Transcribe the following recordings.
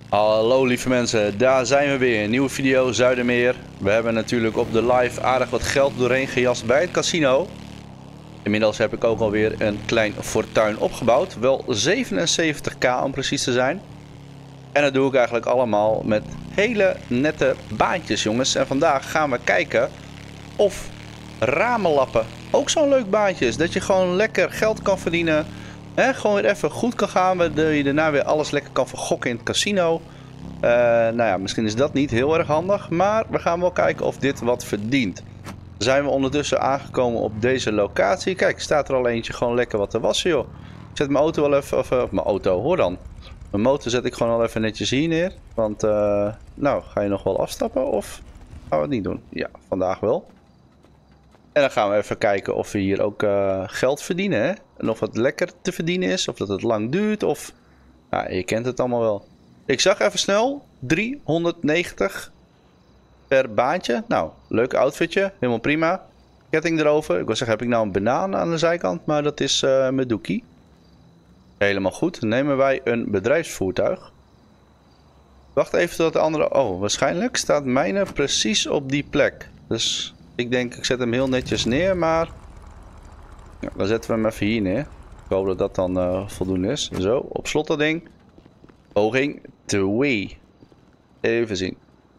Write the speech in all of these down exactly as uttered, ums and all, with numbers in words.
Hallo lieve mensen, daar zijn we weer. Een nieuwe video Zuidermeer. We hebben natuurlijk op de live aardig wat geld doorheen gejast bij het casino. Inmiddels heb ik ook alweer een klein fortuin opgebouwd. Wel zevenenzeventig k om precies te zijn. En dat doe ik eigenlijk allemaal met hele nette baantjes, jongens. En vandaag gaan we kijken of ramenlappen ook zo'n leuk baantje is. Dat je gewoon lekker geld kan verdienen. He, gewoon weer even goed kan gaan. Waardoor je daarna weer alles lekker kan vergokken in het casino. Uh, nou ja, misschien is dat niet heel erg handig. Maar we gaan wel kijken of dit wat verdient. Zijn we ondertussen aangekomen op deze locatie. Kijk, staat er al eentje gewoon lekker wat te wassen, joh. Ik zet mijn auto wel even... Of, of mijn auto, hoor dan. Mijn motor zet ik gewoon al even netjes hier neer. Want, uh, nou, ga je nog wel afstappen of gaan we het niet doen? Ja, vandaag wel. En dan gaan we even kijken of we hier ook uh, geld verdienen, hè. En of het lekker te verdienen is, of dat het lang duurt, of... Nou, je kent het allemaal wel. Ik zag even snel, driehonderdnegentig per baantje. Nou, leuk outfitje, helemaal prima. Ketting erover. Ik wil zeggen, heb ik nou een banaan aan de zijkant, maar dat is uh, mijn doekie. Helemaal goed. Dan nemen wij een bedrijfsvoertuig. Wacht even tot de andere... Oh, waarschijnlijk staat mijne precies op die plek. Dus ik denk, ik zet hem heel netjes neer, maar... Ja, dan zetten we hem even hier neer. Ik hoop dat dat dan uh, voldoende is. Zo, op slot dat ding. Poging twee. Even zien.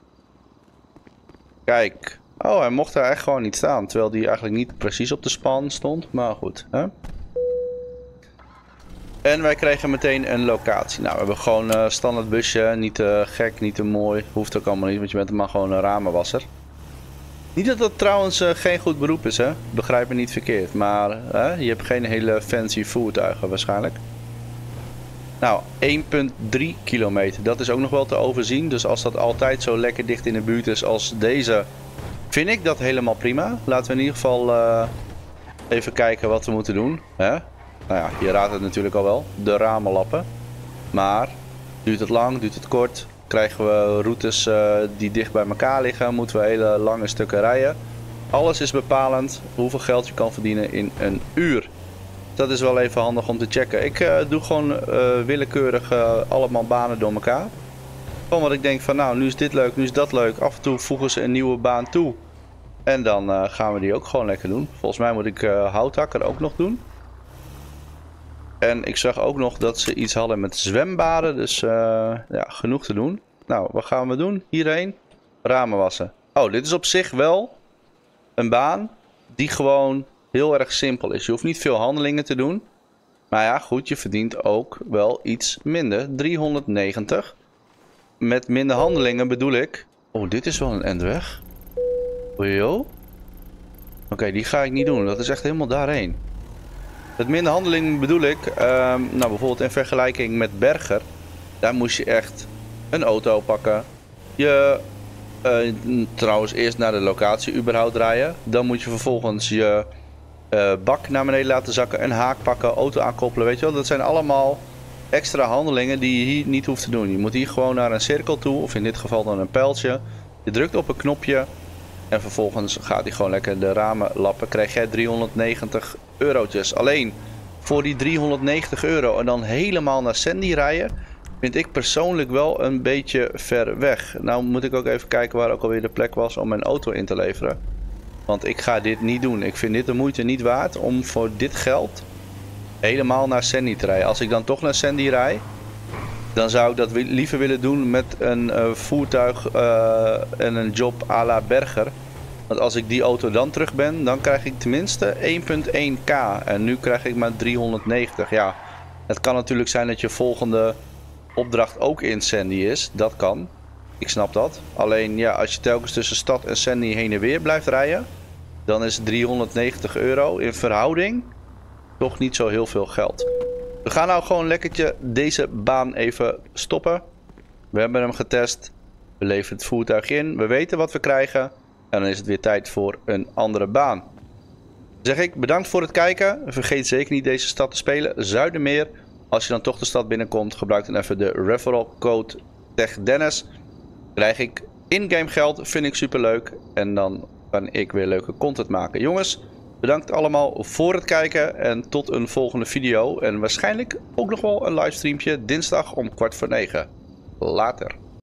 Kijk. Oh, hij mocht daar echt gewoon niet staan. Terwijl die eigenlijk niet precies op de span stond. Maar goed. Hè? En wij kregen meteen een locatie. Nou, we hebben gewoon een uh, standaard busje. Niet te uh, gek, niet te mooi. Hoeft ook allemaal niet, want je bent maar gewoon een ramenwasser. Niet dat dat trouwens uh, geen goed beroep is, hè. Begrijp me niet verkeerd. Maar uh, je hebt geen hele fancy voertuigen waarschijnlijk. Nou, één komma drie kilometer. Dat is ook nog wel te overzien. Dus als dat altijd zo lekker dicht in de buurt is als deze, vind ik dat helemaal prima. Laten we in ieder geval uh, even kijken wat we moeten doen. Hè? Nou ja, je raadt het natuurlijk al wel. De ramenlappen. Maar duurt het lang, duurt het kort? Krijgen we routes uh, die dicht bij elkaar liggen? Moeten we hele lange stukken rijden? Alles is bepalend hoeveel geld je kan verdienen in een uur. Dat is wel even handig om te checken. Ik uh, doe gewoon uh, willekeurig uh, allemaal banen door elkaar. Gewoon wat ik denk van nou, nu is dit leuk, nu is dat leuk. Af en toe voegen ze een nieuwe baan toe. En dan uh, gaan we die ook gewoon lekker doen. Volgens mij moet ik uh, houthakker ook nog doen. En ik zag ook nog dat ze iets hadden met zwembaden. Dus uh, ja, genoeg te doen. Nou, wat gaan we doen? Hierheen. Ramen wassen. Oh, dit is op zich wel een baan die gewoon heel erg simpel is. Je hoeft niet veel handelingen te doen. Maar ja, goed, je verdient ook wel iets minder. driehonderdnegentig. Met minder handelingen bedoel ik... Oh, dit is wel een endweg. Ojo. Oké, okay, die ga ik niet doen. Dat is echt helemaal daarheen. Met minder handelingen bedoel ik... Um, nou, bijvoorbeeld in vergelijking met Berger. Daar moest je echt een auto pakken. Je... Uh, trouwens eerst naar de locatie überhaupt rijden. Dan moet je vervolgens je... Uh, bak naar beneden laten zakken, een haak pakken, auto aankoppelen, weet je wel. Dat zijn allemaal extra handelingen die je hier niet hoeft te doen. Je moet hier gewoon naar een cirkel toe, of in dit geval dan een pijltje. Je drukt op een knopje en vervolgens gaat hij gewoon lekker de ramen lappen. Krijg jij driehonderdnegentig eurotjes. Alleen voor die driehonderdnegentig euro en dan helemaal naar Sandy rijden, vind ik persoonlijk wel een beetje ver weg. Nou moet ik ook even kijken waar ook alweer de plek was om mijn auto in te leveren. Want ik ga dit niet doen. Ik vind dit de moeite niet waard om voor dit geld helemaal naar Sandy te rijden. Als ik dan toch naar Sandy rijd, dan zou ik dat liever willen doen met een uh, voertuig uh, en een job à la Berger. Want als ik die auto dan terug ben, dan krijg ik tenminste één komma één k. En nu krijg ik maar driehonderdnegentig. Ja, het kan natuurlijk zijn dat je volgende opdracht ook in Sandy is. Dat kan. Ik snap dat. Alleen ja, als je telkens tussen stad en Sandy heen en weer blijft rijden, dan is driehonderdnegentig euro in verhouding toch niet zo heel veel geld. We gaan nou gewoon lekkertje deze baan even stoppen. We hebben hem getest. We leveren het voertuig in. We weten wat we krijgen. En dan is het weer tijd voor een andere baan. Dan zeg ik bedankt voor het kijken. Vergeet zeker niet deze stad te spelen. Zuidermeer. Als je dan toch de stad binnenkomt, gebruik dan even de referral code TechDennis. Krijg ik in-game geld. Vind ik super leuk. En dan kan ik weer leuke content maken. Jongens, bedankt allemaal voor het kijken. En tot een volgende video. En waarschijnlijk ook nog wel een livestreampje dinsdag om kwart voor negen. Later.